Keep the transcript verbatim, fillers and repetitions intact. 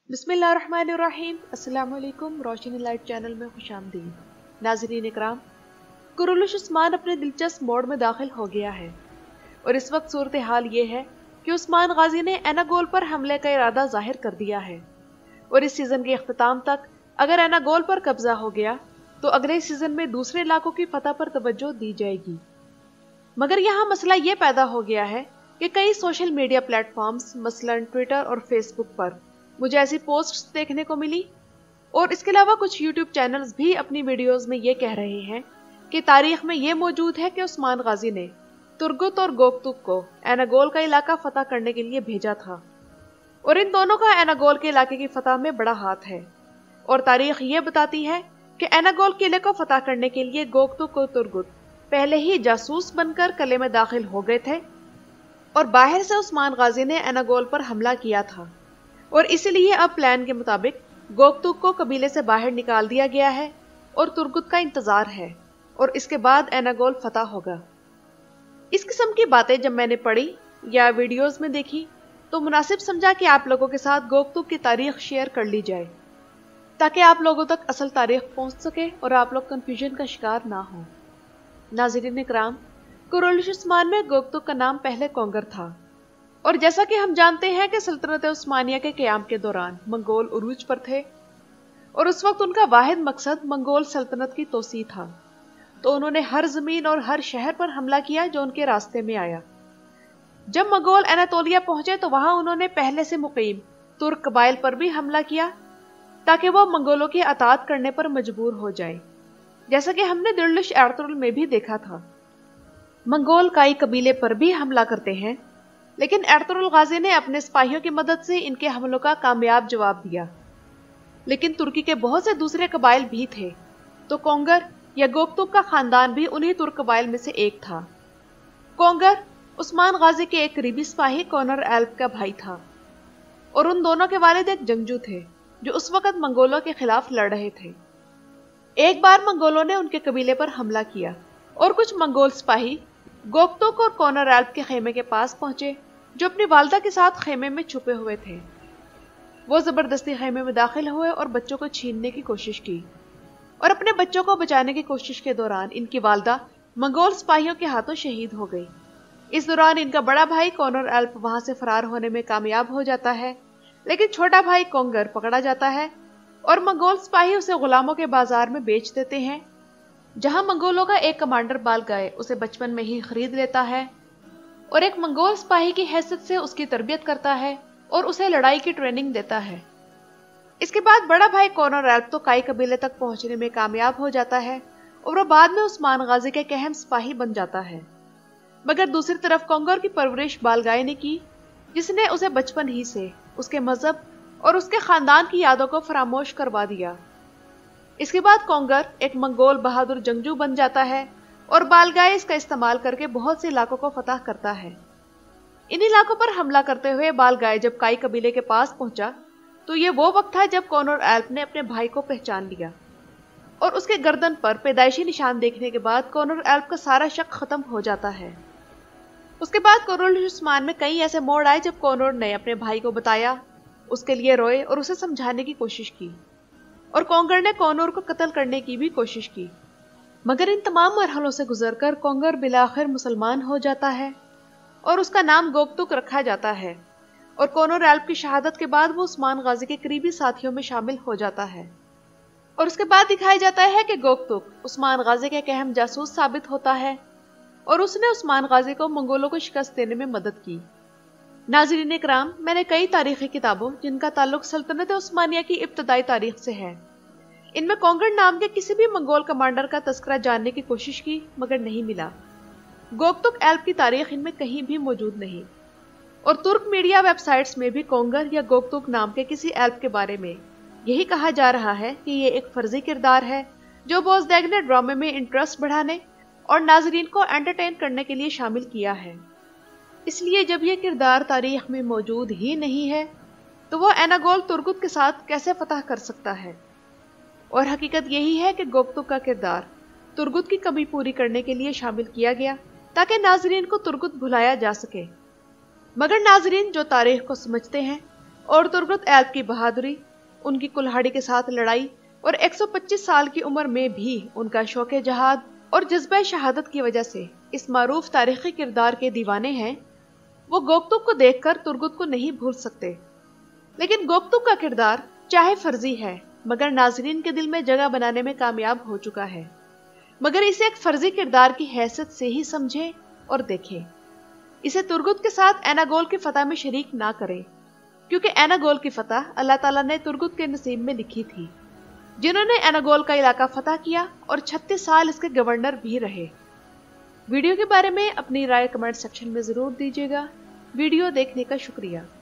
बिस्मिल्लाहिर्रहमानिर्रहीम। अस्सलाम वालेकुम। रोशनी लाइट चैनल में खुशामदीद। नाज़रीन इकराम, कुरुलुश उस्मान अपने दिलचस्प मोड़ में दाखिल हो गया है और इस वक्त सूरत हाल ये है कि उस्मान गाजी ने एनागोल पर हमले का इरादा जाहिर कर दिया है और इस सीजन के अख्ताम तक अगर एनागोल पर कब्जा हो गया तो अगले सीजन में दूसरे इलाकों की फतह पर तवज्जो दी जाएगी। मगर यहाँ मसला ये पैदा हो गया है कि कई सोशल मीडिया प्लेटफॉर्म्स मसलन ट्विटर और फेसबुक पर मुझे ऐसी पोस्ट्स देखने को मिली और इसके अलावा कुछ यूट्यूब चैनल्स भी अपनी वीडियोस में ये कह रहे हैं कि तारीख में ये मौजूद है कि उस्मान गाजी ने तुर्गुत और गोकतुक को एनागोल का इलाका फतह करने के लिए भेजा था और इन दोनों का एनागोल के इलाके की फतह में बड़ा हाथ है। और तारीख ये बताती है कि एनागोल किले को फतह करने के लिए गोकतुक और तुर्गुत पहले ही जासूस बनकर किले में दाखिल हो गए थे और बाहर से उस्मान गाजी ने एनागोल पर हमला किया था और इसलिए अब प्लान के मुताबिक गोकतुक को कबीले से बाहर निकाल दिया गया है और तुर्गुत का इंतजार है और इसके बाद एनागोल फतह होगा। इस किस्म की बातें जब मैंने पढ़ी या वीडियोस में देखी तो मुनासिब समझा कि आप लोगों के साथ गोकतुक की तारीख शेयर कर ली जाए ताकि आप लोगों तक असल तारीख पहुंच सके और आप लोग कंफ्यूजन का शिकार ना हो। नाज़रीन इकराम, कुरुलुश उस्मान में गोकतुक का नाम पहले कोंगर था और जैसा कि हम जानते हैं कि सल्तनत उस्मानिया के क़याम के दौरान मंगोल उरूज पर थे और उस वक्त उनका वाहिद मकसद मंगोल सल्तनत की तोसी था, तो उन्होंने हर जमीन और हर शहर पर हमला किया जो उनके रास्ते में आया। जब मंगोल एनातोलिया पहुंचे तो वहां उन्होंने पहले से मुकीम तुर्क कबाइल पर भी हमला किया ताकि वो मंगोलों की अतात करने पर मजबूर हो जाए, जैसा कि हमने दुर्लुश एर्तुरुल में भी देखा था। मंगोल काई कबीले पर भी हमला करते हैं लेकिन एर्तुरुल गाजी ने अपने सिपाहियों की मदद से इनके हमलों का कामयाब जवाब दिया। लेकिन तुर्की के बहुत से दूसरे कबाइल भी थे, तो कोंगर या गोकतुक का खानदान भी उन्हीं तुर्क कबाइल में से एक था। कोंगर उस्मान गाजी के एक करीबी सिपाही कोनर एल्प का भाई था और उन दोनों के वालिद एक जंगजू थे जो उस वक्त मंगोलों के खिलाफ लड़ रहे थे। एक बार मंगोलों ने उनके कबीले पर हमला किया और कुछ मंगोल सिपाही गोकतुक और कोनर एल्प के खेमे के पास पहुंचे जो अपनी वालदा के साथ खेमे में छुपे हुए थे। वो जबरदस्ती खेमे में दाखिल हुए और बच्चों को छीनने की कोशिश की और अपने बच्चों को बचाने की कोशिश के दौरान इनकी वालदा मंगोल सिपाहियों के हाथों शहीद हो गई। इस दौरान इनका बड़ा भाई कोनर एल्प वहां से फरार होने में कामयाब हो जाता है, लेकिन छोटा भाई कोंगर पकड़ा जाता है और मंगोल सिपाही उसे गुलामों के बाजार में बेच देते हैं, जहां मंगोलों का एक कमांडर बालगाय उसे बचपन में ही खरीद लेता है और एक मंगोल सिपाही की हैसियत से उसकी तरबियत करता है और उसे लड़ाई की ट्रेनिंग देता है। इसके बाद बड़ा भाई कोनर एल्प तो काई कबीले तक पहुंचने में कामयाब हो जाता है और वो बाद में उस्मान गाजी के अहम सिपाही बन जाता है। मगर दूसरी तरफ कोंगर की परवरिश बालगाय ने की, जिसने उसे बचपन ही से उसके मजहब और उसके खानदान की यादों को फरामोश करवा दिया। इसके बाद कोंगर एक मंगोल बहादुर जंगजू बन जाता है और बालगाय इसका इस्तेमाल करके बहुत से इलाकों को फतह करता है। इन इलाकों पर हमला करते हुए बालगाय जब काई कबीले के पास पहुंचा तो ये वो वक्त था जब कोनर एल्प ने अपने भाई को पहचान लिया और उसके गर्दन पर पैदाइशी निशान देखने के बाद कोनर एल्प का सारा शक खत्म हो जाता है। उसके बाद कुरुलुश उस्मान में कई ऐसे मोड़ आए जब कोनर ने अपने भाई को बताया, उसके लिए रोए और उसे समझाने की कोशिश की और कोंगर ने कोनर को कत्ल करने की भी कोशिश की। मगर इन तमाम मरहलों से गुजरकर कोंगर बिलाखिर मुसलमान हो जाता है और उसका नाम गोकतुक रखा जाता है और कोनर एल्प की शहादत के बाद वो उस्मान गाजी के करीबी साथियों में शामिल हो जाता है और उसके बाद दिखाया जाता है कि गोकतुक उस्मान गाजी के एक अहम जासूस साबित होता है और उसने उस्मान गाजी को मंगोलों को शिकस्त देने में मदद की। नाज़रीन इकराम, मैंने कई तारीखी किताबों जिनका ताल्लुक सल्तनत उस्मानिया की इब्तदाई तारीख से है, इनमें कोंगर नाम के किसी भी मंगोल कमांडर का तस्करा जानने की कोशिश की मगर नहीं मिला। गोकतुक एल्प की तारीख इनमें कहीं भी मौजूद नहीं और तुर्क मीडिया वेबसाइट्स में भी कोंगर या गोकतुक नाम के किसी एल्प के बारे में यही कहा जा रहा है कि ये एक फर्जी किरदार है जो बोज़दैग ने ड्रामे में इंटरेस्ट बढ़ाने और नाजरीन को एंटरटेन करने के लिए शामिल किया है। इसलिए जब ये किरदार तारीख में मौजूद ही नहीं है तो वो एनागोल तुर्गुत के साथ कैसे फतह कर सकता है। और हकीकत यही है कि गोकतुक का किरदार तुर्गुत की कमी पूरी करने के लिए शामिल किया गया ताकि नाजरीन को तुर्गुत भुलाया जा सके। मगर नाजरीन जो तारीख को समझते हैं اور तुर्गुत ऐल्प की बहादुरी, उनकी कुल्हाड़ी के साथ लड़ाई और एक सौ पच्चीस साल की उम्र में भी उनका शौक़ जहाद और जज्बा शहादत की वजह से इस मारूफ तारीखी किरदार के दीवाने हैं। वो गोकतुक को देखकर तुर्गुत को नहीं भूल सकते। लेकिन गोकतुक का किरदार चाहे फर्जी है मगर नाजरीन के दिल में जगह बनाने में कामयाब हो चुका है। मगर इसे एक फर्जी किरदार की हैसियत से ही समझे और देखें। इसे तुर्गुत के साथ एनागोल की फतह में शरीक ना करें, क्योंकि एनागोल की फतह अल्लाह ताला ने तुर्गुत के नसीब में लिखी थी, जिन्होंने एनागोल का इलाका फतह किया और छत्तीस साल इसके गवर्नर भी रहे। वीडियो के बारे में अपनी राय कमेंट सेक्शन में जरूर दीजिएगा। वीडियो देखने का शुक्रिया।